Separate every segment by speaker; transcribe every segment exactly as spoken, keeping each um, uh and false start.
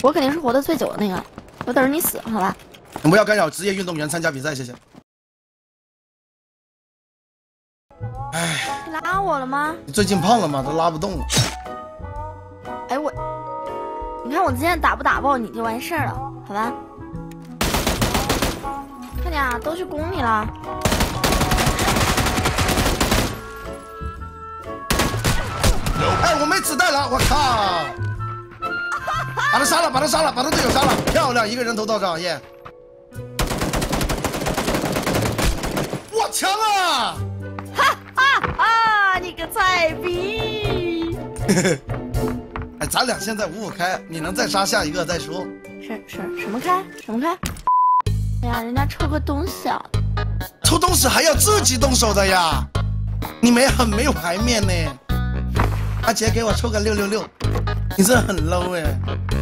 Speaker 1: 我肯定是活得最久的那个，我等着你死，好吧？
Speaker 2: 你不要干扰职业运动员参加比赛，谢谢。哎，
Speaker 1: 你拉我了吗？
Speaker 2: 你最近胖了吗？都拉不动了。
Speaker 1: 哎我，你看我今天打不打爆你就完事儿了，好吧？看见啊，都去攻你了。
Speaker 2: 哎，我没子弹了，我靠！把他杀了，把他杀了，把他队友杀了，漂亮，一个人头到账耶！我强啊！
Speaker 1: 哈哈哈！你个菜逼！
Speaker 2: 哎，咱俩现在五五开，你能再杀下一个再说。
Speaker 1: 是是，什么开？什么开？哎呀，人家抽个东西啊！
Speaker 2: 抽东西还要自己动手的呀！你没很没有排面呢。阿杰给我抽个六六六，你这很 low 哎。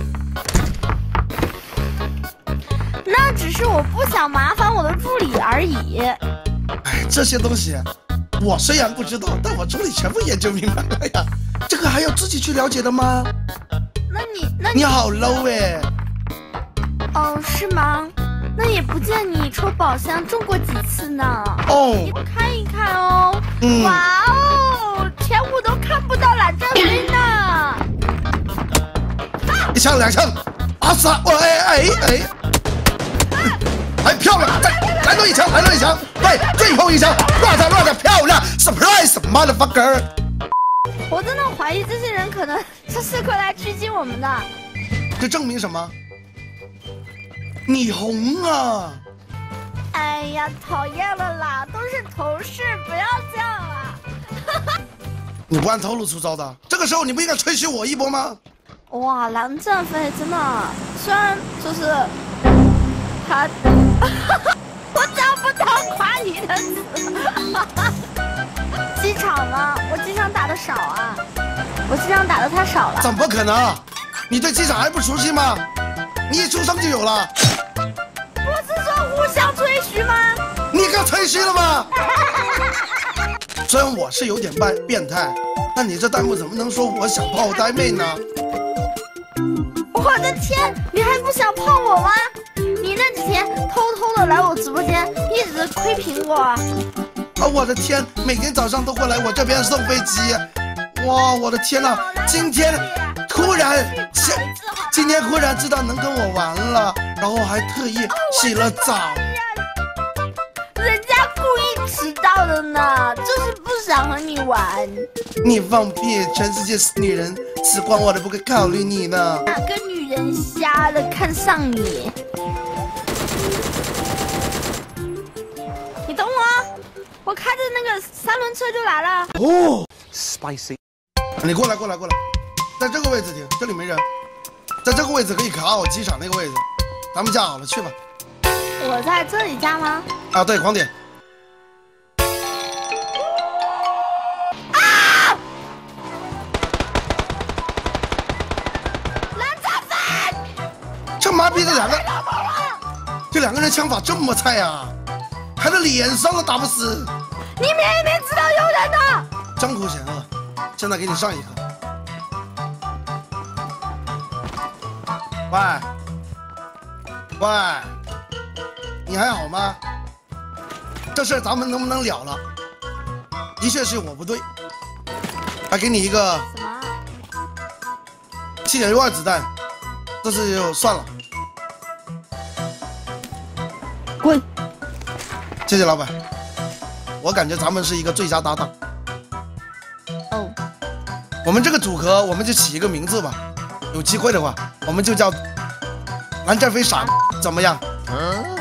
Speaker 1: 那只是我不想麻烦我的助理而已。
Speaker 2: 哎，这些东西我虽然不知道，但我助理全部研究明白了呀。这个还要自己去了解的吗？
Speaker 1: 那你那你
Speaker 2: 你好 low 哎。
Speaker 1: 哦，是吗？那也不见你抽宝箱中过几次呢。
Speaker 2: 哦，
Speaker 1: 你看一看哦。
Speaker 2: 嗯、
Speaker 1: 哇哦，前五都看不到蓝正飞呢。
Speaker 2: 一枪两枪，阿萨，我哎哎哎，哎漂亮，再来多一枪，来多一枪，对，最后一枪，乱的乱的漂亮 ，surprise motherfucker。
Speaker 1: 我真的怀疑这些人可能这是过来狙击我们的。
Speaker 2: 这证明什么？你红啊！
Speaker 1: 哎呀，讨厌了啦，都是同事，不要这样啦。
Speaker 2: 你不按套路出招的，这个时候你不应该吹嘘我一波吗？
Speaker 1: 哇，蓝正飞真的，虽然就是他，我找不到夸你的词。机场吗？我机场打的少啊，我机场打的太少了。
Speaker 2: 怎么可能？你对机场还不熟悉吗？你一出生就有了。
Speaker 1: 不是说互相吹嘘吗？
Speaker 2: 你刚吹嘘了吗？虽然我是有点变变态，但你这弹幕怎么能说我想泡呆妹呢？
Speaker 1: 我的天，你还不想泡我吗？你那几天偷偷的来我直播间，一直亏苹果。
Speaker 2: 啊，我的天，每天早上都会来我这边送飞机。哇，我的天呐，今天突然今今天忽然知道能跟我玩了，然后还特意洗了澡。
Speaker 1: 人家故意迟到的呢，就是不想和你玩。
Speaker 2: 你放屁！全世界女人死光我都不会考虑你呢。
Speaker 1: 哪个女人瞎了看上你？你等我，我开着那个三轮车就来了。
Speaker 2: 哦 ，spicy！ 你过来，过来，过来，在这个位置停，这里没人，在这个位置可以卡我机场那个位置。咱们架好了，去吧。
Speaker 1: 我在这里架吗？
Speaker 2: 啊，对，狂点。
Speaker 1: 啊！蓝正飞！
Speaker 2: 这妈逼这两个，这两个人枪法这么菜啊，还在脸上都打不死。
Speaker 1: 你明明知道有人的。
Speaker 2: 张口险恶，现在给你上一课。喂，喂，你还好吗？这事咱们能不能了了？的确是我不对，还给你一个
Speaker 1: 什么？
Speaker 2: 七点六二子弹，这次就算了。
Speaker 1: 滚！
Speaker 2: 谢谢老板，我感觉咱们是一个最佳搭档。
Speaker 1: 哦，
Speaker 2: 我们这个组合，我们就起一个名字吧。有机会的话，我们就叫蓝正飞傻，怎么样？嗯